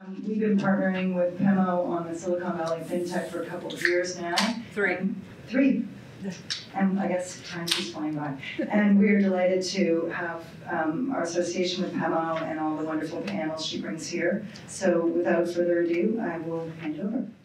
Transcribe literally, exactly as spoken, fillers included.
Um, we've been partnering with P E M O on the Silicon Valley FinTech for a couple of years now. Three. Um, three. And I guess time is flying by. And we're delighted to have um, our association with P E M O and all the wonderful panels she brings here. So without further ado, I will hand it over.